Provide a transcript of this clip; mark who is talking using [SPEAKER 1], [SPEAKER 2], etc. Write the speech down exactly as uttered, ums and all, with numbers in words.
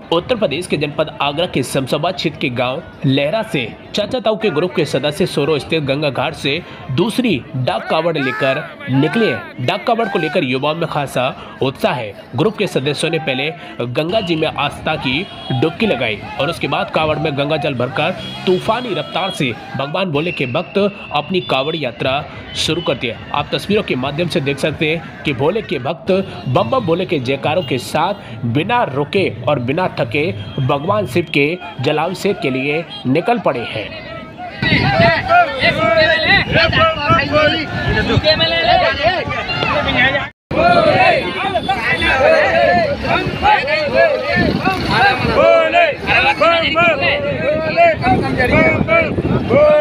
[SPEAKER 1] उत्तर प्रदेश के जनपद आगरा के शमशाबाद क्षेत्र के गांव लहरा से चाचा ताऊ के ग्रुप के सदस्य सोरो स्थित गंगा घाट से दूसरी डाक कावड़ लेकर निकले। डाक कावड़ को लेकर युवाओं में खासा उत्साह है। ग्रुप के सदस्यों ने पहले गंगा जी में आस्था की डुबकी लगाई और उसके बाद कावड़ में गंगा जल भरकर तूफानी रफ्तार से भगवान भोले के भक्त अपनी कावड़ यात्रा शुरू कर दिया। आप तस्वीरों के माध्यम से देख सकते हैं कि भोले के भक्त बम बम भोले के जयकारों के साथ बिना रुके और बिना थके भगवान शिव के जलाभिषेक के लिए निकल पड़े हैं।
[SPEAKER 2] बोले